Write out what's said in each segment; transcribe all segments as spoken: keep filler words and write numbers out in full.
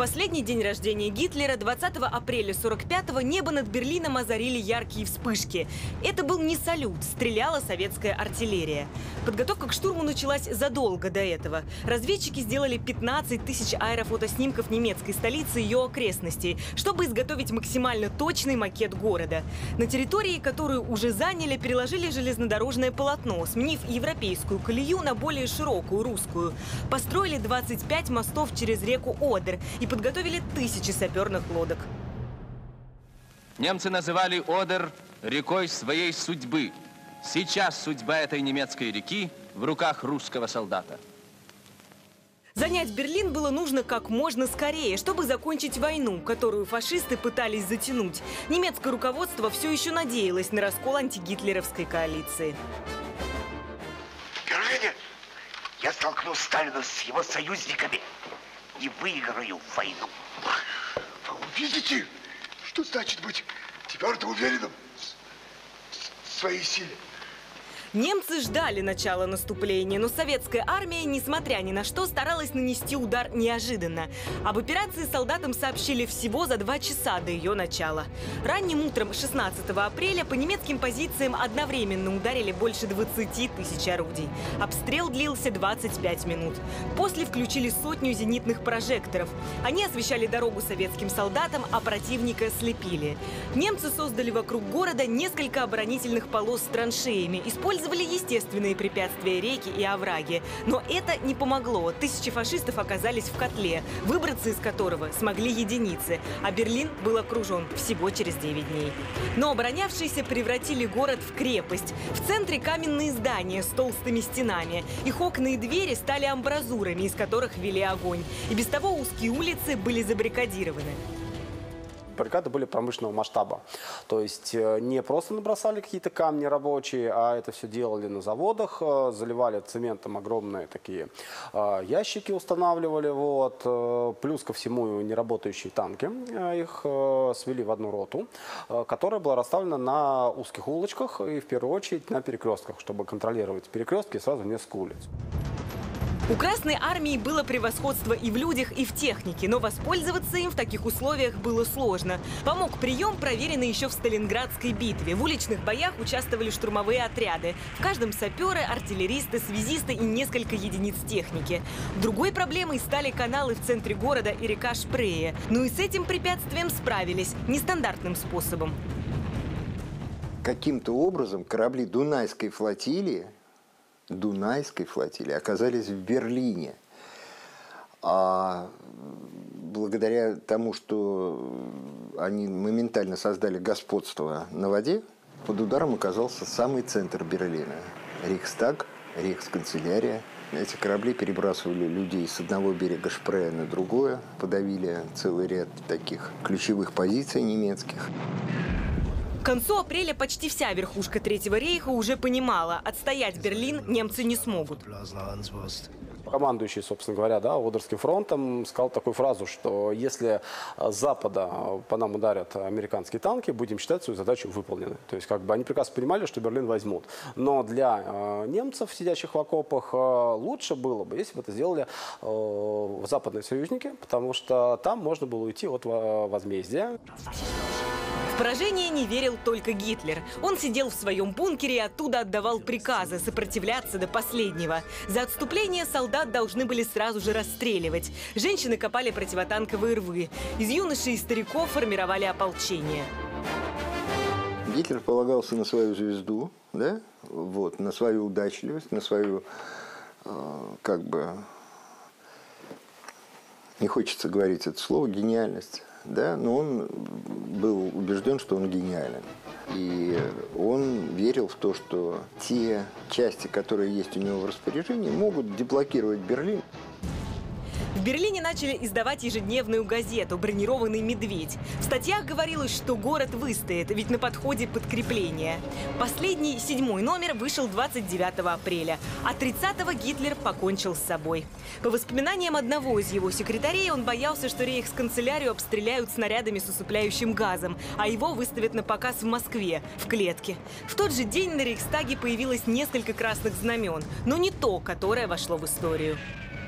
последний день рождения Гитлера, двадцатого апреля сорок пятого, небо над Берлином озарили яркие вспышки. Это был не салют, стреляла советская артиллерия. Подготовка к штурму началась задолго до этого. Разведчики сделали пятнадцать тысяч аэрофотоснимков немецкой столицы и ее окрестностей, чтобы изготовить максимально точный макет города. На территории, которую уже заняли, переложили железнодорожное полотно, сменив европейскую колею на более широкую русскую. Построили двадцать пять мостов через реку Одер и подготовили тысячи саперных лодок. Немцы называли Одер рекой своей судьбы. Сейчас судьба этой немецкой реки в руках русского солдата. Занять Берлин было нужно как можно скорее, чтобы закончить войну, которую фашисты пытались затянуть. Немецкое руководство все еще надеялось на раскол антигитлеровской коалиции. В Берлине я столкну Сталина с его союзниками и выиграю войну. Вы увидите, что значит быть твердо уверенным в своей силе. Немцы ждали начала наступления, но советская армия, несмотря ни на что, старалась нанести удар неожиданно. Об операции солдатам сообщили всего за два часа до ее начала. Ранним утром шестнадцатого апреля по немецким позициям одновременно ударили больше двадцати тысяч орудий. Обстрел длился двадцать пять минут. После включили сотню зенитных прожекторов. Они освещали дорогу советским солдатам, а противника слепили. Немцы создали вокруг города несколько оборонительных полос с траншеями, использовали естественные препятствия реки и овраги. Но это не помогло. Тысячи фашистов оказались в котле, выбраться из которого смогли единицы. А Берлин был окружен всего через девять дней. Но оборонявшиеся превратили город в крепость. В центре каменные здания с толстыми стенами. Их окна и двери стали амбразурами, из которых вели огонь. И без того узкие улицы были забаррикадированы. Баррикады были промышленного масштаба. То есть не просто набросали какие-то камни рабочие, а это все делали на заводах, заливали цементом огромные такие ящики, устанавливали. Вот. Плюс ко всему неработающие танки. Их свели в одну роту, которая была расставлена на узких улочках и в первую очередь на перекрестках, чтобы контролировать перекрестки сразу несколько улиц. У Красной армии было превосходство и в людях, и в технике, но воспользоваться им в таких условиях было сложно. Помог прием, проверенный еще в Сталинградской битве. В уличных боях участвовали штурмовые отряды. В каждом саперы, артиллеристы, связисты и несколько единиц техники. Другой проблемой стали каналы в центре города и река Шпрее. Но и с этим препятствием справились нестандартным способом. Каким-то образом корабли Дунайской флотилии Дунайской флотилии оказались в Берлине. А благодаря тому, что они моментально создали господство на воде, под ударом оказался самый центр Берлина. Рейхстаг, рейхсканцелярия. Эти корабли перебрасывали людей с одного берега Шпрее на другое, подавили целый ряд таких ключевых позиций немецких. К концу апреля почти вся верхушка Третьего рейха уже понимала, отстоять Берлин немцы не смогут. Командующий, собственно говоря, да, Одерским фронтом сказал такую фразу, что если с запада по нам ударят американские танки, будем считать свою задачу выполненной. То есть как бы они прекрасно понимали, что Берлин возьмут. Но для э, немцев, сидящих в окопах, э, лучше было бы, если бы это сделали э, западные союзники, потому что там можно было уйти от возмездия. В поражение не верил только Гитлер. Он сидел в своем бункере и оттуда отдавал приказы сопротивляться до последнего. За отступление солдат должны были сразу же расстреливать. Женщины копали противотанковые рвы. Из юношей и стариков формировали ополчение. Гитлер полагался на свою звезду, да? Вот, на свою удачливость, на свою, э, как бы, не хочется говорить это слово, гениальность. Да, но он был убежден, что он гениален. И он верил в то, что те части, которые есть у него в распоряжении, могут деблокировать Берлин. В Берлине начали издавать ежедневную газету «Бронированный медведь». В статьях говорилось, что город выстоит, ведь на подходе подкрепление. Последний, седьмой номер вышел двадцать девятого апреля, а тридцатого Гитлер покончил с собой. По воспоминаниям одного из его секретарей, он боялся, что рейхсканцелярию обстреляют снарядами с усыпляющим газом, а его выставят на показ в Москве, в клетке. В тот же день на Рейхстаге появилось несколько красных знамен, но не то, которое вошло в историю.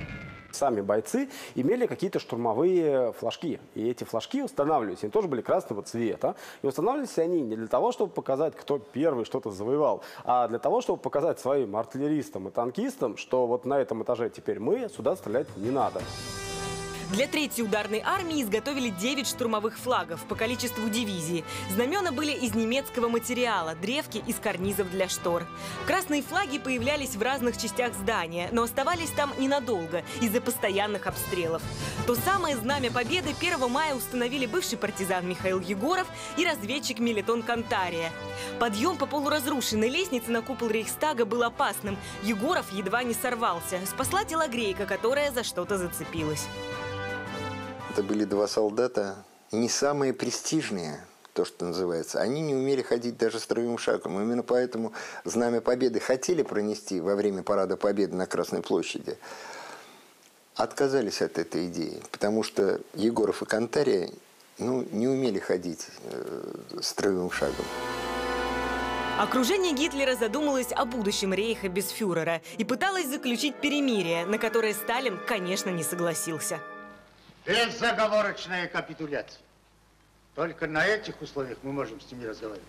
Сами бойцы имели какие-то штурмовые флажки. И эти флажки устанавливались. Они тоже были красного цвета. И устанавливались они не для того, чтобы показать, кто первый что-то завоевал, а для того, чтобы показать своим артиллеристам и танкистам, что вот на этом этаже теперь мы, сюда стрелять не надо. Для третьей ударной армии изготовили девять штурмовых флагов по количеству дивизии. Знамена были из немецкого материала, древки из карнизов для штор. Красные флаги появлялись в разных частях здания, но оставались там ненадолго из-за постоянных обстрелов. То самое знамя Победы первого мая установили бывший партизан Михаил Егоров и разведчик Мелитон Кантария. Подъем по полуразрушенной лестнице на купол Рейхстага был опасным. Егоров едва не сорвался. Спасла телогрейка, которая за что-то зацепилась. Это были два солдата, не самые престижные, то, что называется. Они не умели ходить даже строевым шагом. Именно поэтому Знамя Победы хотели пронести во время Парада Победы на Красной площади. Отказались от этой идеи, потому что Егоров и Кантария ну, не умели ходить э, строевым шагом. Окружение Гитлера задумалось о будущем рейха без фюрера и пыталось заключить перемирие, на которое Сталин, конечно, не согласился. Безоговорочная капитуляция. Только на этих условиях мы можем с ними разговаривать.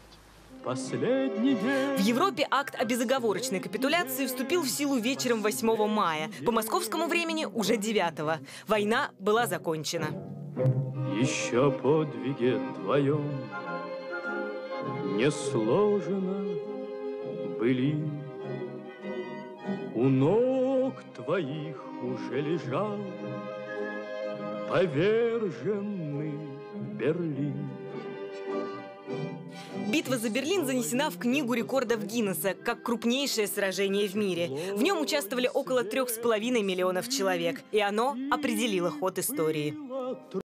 В Европе акт о безоговорочной капитуляции вступил в силу вечером восьмого мая. По московскому времени уже девятого. Война была закончена. Еще подвиге твоем не сложено были. У ног твоих уже лежал поверженный Берлин. Битва за Берлин занесена в книгу рекордов Гиннесса как крупнейшее сражение в мире. В нем участвовали около трех с половиной миллионов человек, и оно определило ход истории.